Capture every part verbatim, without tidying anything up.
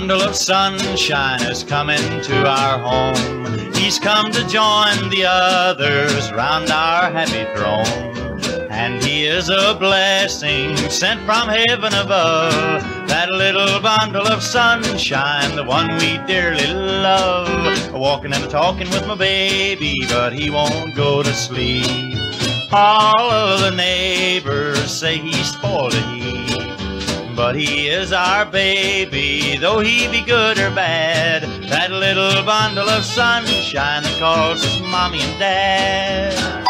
bundle of sunshine has come into our home. He's come to join the others round our happy throne. And he is a blessing sent from heaven above, that little bundle of sunshine, the one we dearly love. Walking and talking with my baby, but he won't go to sleep. All of the neighbors say he's spoiled a heap, but he is our baby, though he be good or bad, that little bundle of sunshine that calls us mommy and dad.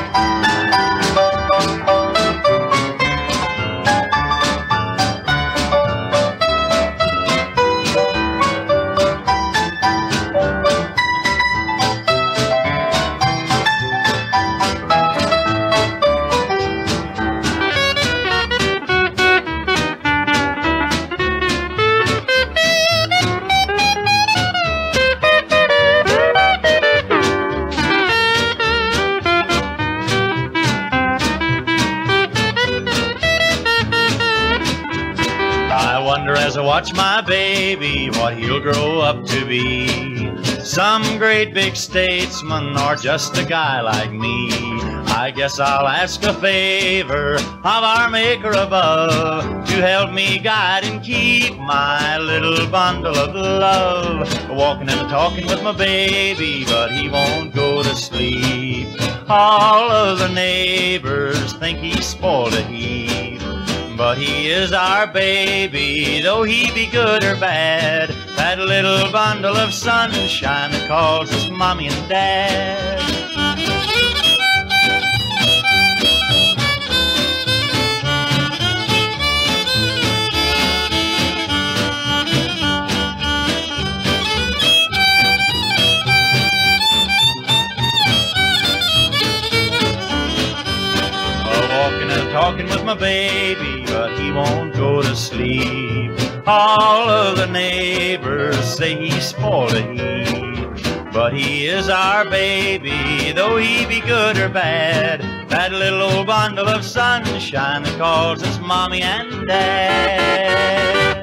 I wonder as I watch my baby what he'll grow up to be. Some great big statesman or just a guy like me. I guess I'll ask a favor of our Maker above to help me guide and keep my little bundle of love. Walking and talking with my baby, but he won't go to sleep. All of the neighbors think he's spoiled a heap, but he is our baby, though he be good or bad, that little bundle of sunshine that calls us mommy and dad. Walking and talking with my baby, but he won't go to sleep. All of the neighbors say he's spoiled a heap, but he is our baby, though he be good or bad, that little old bundle of sunshine that calls us mommy and dad.